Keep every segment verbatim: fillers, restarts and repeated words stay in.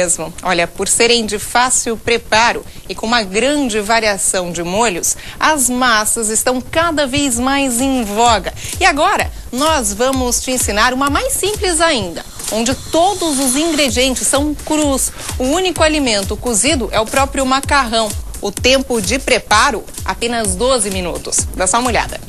mesmo. Olha, por serem de fácil preparo e com uma grande variação de molhos, as massas estão cada vez mais em voga. E agora, nós vamos te ensinar uma mais simples ainda, onde todos os ingredientes são crus. O único alimento cozido é o próprio macarrão. O tempo de preparo, apenas doze minutos. Dá só uma olhada.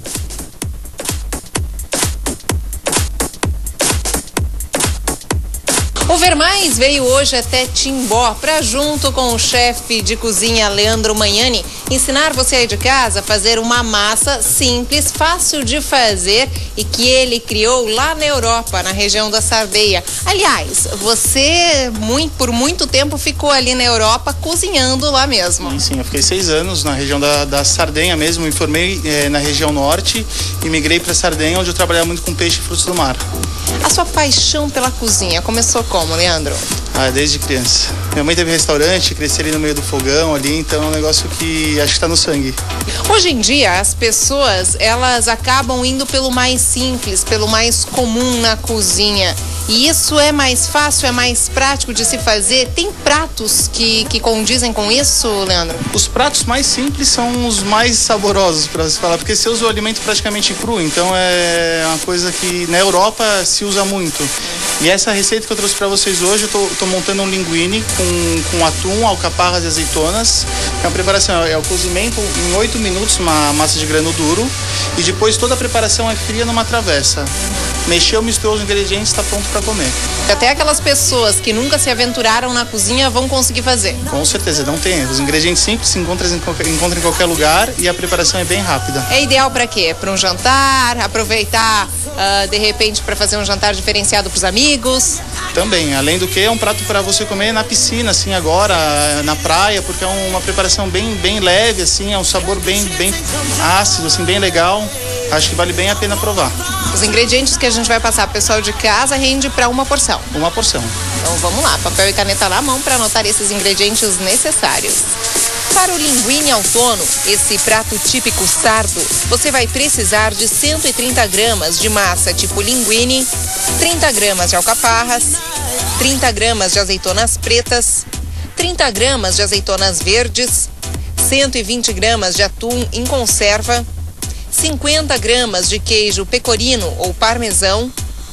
O Ver Mais veio hoje até Timbó para, junto com o chefe de cozinha Leandro Magnani, ensinar você aí de casa a fazer uma massa simples, fácil de fazer e que ele criou lá na Europa, na região da Sardenha. Aliás, você muito, por muito tempo ficou ali na Europa cozinhando lá mesmo. Sim, sim, eu fiquei seis anos na região da, da Sardenha mesmo, me formei é, na região norte e migrei para Sardenha, onde eu trabalhava muito com peixe e frutos do mar. A sua paixão pela cozinha começou como, Leandro? Ah, desde criança. Minha mãe teve restaurante, cresci ali no meio do fogão ali, então é um negócio que acho que está no sangue. Hoje em dia, as pessoas, elas acabam indo pelo mais simples, pelo mais comum na cozinha. E isso é mais fácil, é mais prático de se fazer? Tem pratos que, que condizem com isso, Leandro? Os pratos mais simples são os mais saborosos, para se falar, porque você usa o alimento praticamente cru, então é uma coisa que na Europa se usa muito. E essa receita que eu trouxe para vocês hoje, eu tô, tô montando um linguine com, com atum, alcaparras e azeitonas. É uma preparação, é o cozimento em oito minutos, uma massa de grano duro, e depois toda a preparação é fria numa travessa. Mexeu, misturou os ingredientes, está pronto para comer. Até aquelas pessoas que nunca se aventuraram na cozinha vão conseguir fazer. Com certeza, não tem. Os ingredientes simples se encontram em qualquer, encontram em qualquer lugar e a preparação é bem rápida. É ideal para quê? Para um jantar, aproveitar uh, de repente para fazer um jantar diferenciado para os amigos? Também, além do que é um prato para você comer na piscina, assim, agora, na praia, porque é uma preparação bem, bem leve, assim, é um sabor bem, bem ácido, assim, bem legal. Acho que vale bem a pena provar. Os ingredientes que a gente vai passar pro pessoal de casa rende para uma porção. Uma porção. Então vamos lá, papel e caneta na mão para anotar esses ingredientes necessários. Para o linguine ao tono, esse prato típico sardo, você vai precisar de cento e trinta gramas de massa tipo linguine, trinta gramas de alcaparras, trinta gramas de azeitonas pretas, trinta gramas de azeitonas verdes, cento e vinte gramas de atum em conserva, cinquenta gramas de queijo pecorino ou parmesão,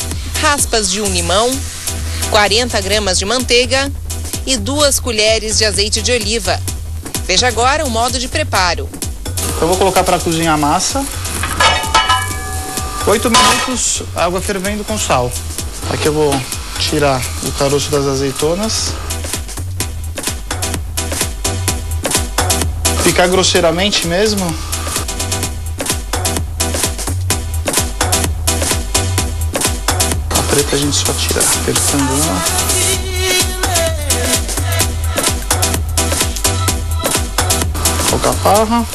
raspas de um limão, quarenta gramas de manteiga e duas colheres de azeite de oliva. Veja agora o modo de preparo. Eu vou colocar para cozinhar a massa. oito minutos, água fervendo com sal. Aqui eu vou tirar o caroço das azeitonas. Picar grosseiramente mesmo. A preta a gente só tira apertando ela. Alcaparra.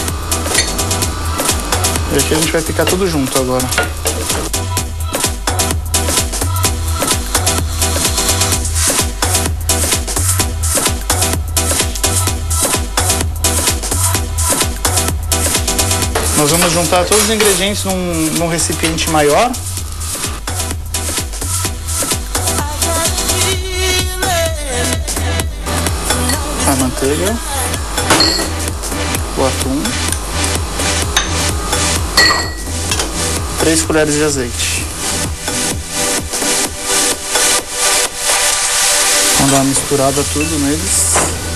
E aqui a gente vai picar tudo junto agora. Nós vamos juntar todos os ingredientes num, num recipiente maior. A manteiga. O atum, três colheres de azeite. Vamos dar uma misturada tudo neles.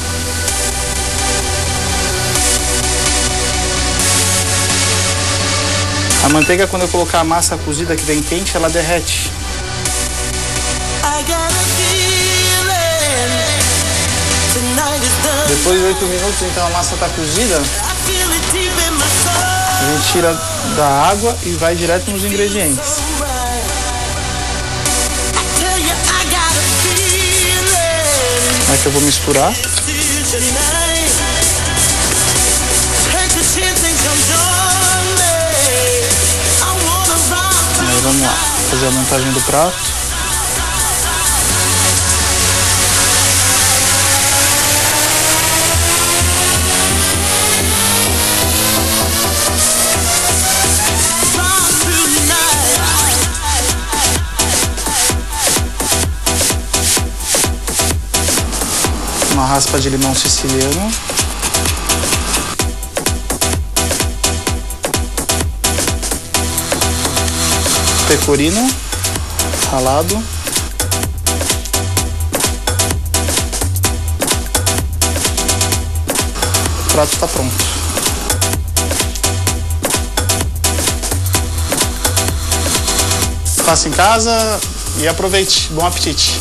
A manteiga, quando eu colocar a massa cozida que vem quente, ela derrete. Depois de oito minutos, então a massa está cozida. A gente tira da água e vai direto nos ingredientes. Aqui eu vou misturar. Aí vamos lá, fazer a montagem do prato. Uma raspa de limão siciliano. Pecorino ralado. O prato está pronto. Faça em casa e aproveite. Bom apetite!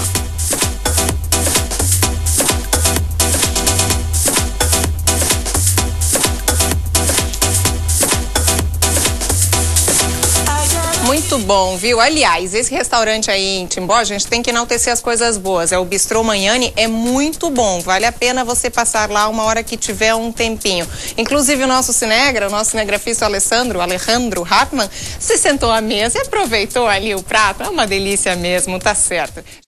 Muito bom, viu? Aliás, esse restaurante aí em Timbó, a gente tem que enaltecer as coisas boas. É o Bistrô Magnani, é muito bom. Vale a pena você passar lá uma hora que tiver um tempinho. Inclusive o nosso cinegra, o nosso cinegrafista Alessandro, Alejandro Hartmann, se sentou à mesa e aproveitou ali o prato. É uma delícia mesmo, tá certo.